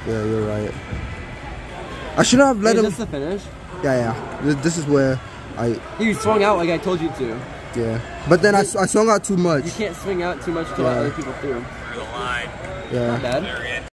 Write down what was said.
Yeah, you're right. I shouldn't have let him. Is this the finish? Yeah. This is where You swung out like I told you to. Yeah. But then I swung out too much. You can't swing out too much to let other people through. Through the line. Yeah. Not bad.